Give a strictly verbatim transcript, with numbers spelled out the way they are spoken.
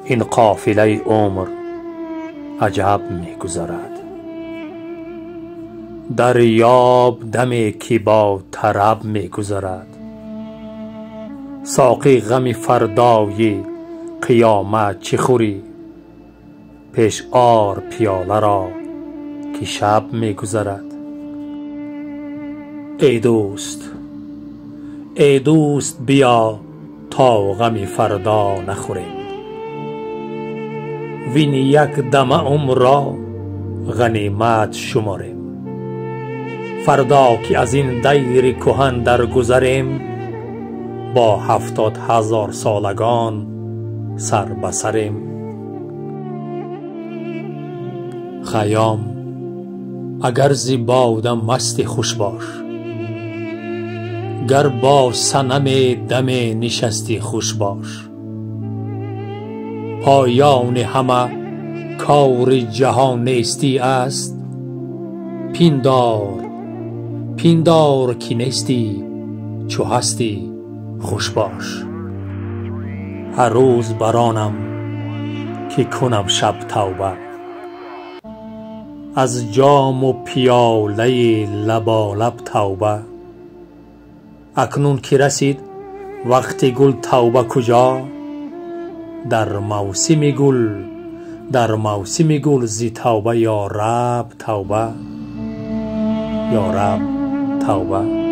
این قافله عمر عجب می گذرد. دریاب دمی که با طرب می گذرد. ساقی غم فردای قیامت چه خوری؟ پیش آر پیاله را که شب می گذرد. ای دوست ای دوست بیا تا غم فردا نخوریم. وین یک دم عمر را غنیمت شماریم. فردا که از این دیر کهن در گذریم، با هفتاد هزار سالگان سر بسریم. خیام اگر زی بادم مستی خوش باش، گر با صنم دم نشستی خوش باش. پایان همه کار جهان نیستی است، پیندار پیندار که نیستی چو هستی خوش باش. هر روز برانم که کنم شب توبه، از جام و پیاله لبالب توبه. اکنون که رسید وقت گل توبه کجا؟ در موسم گل در موسم گل زی توبه یا رب توبه، یا رب توبه.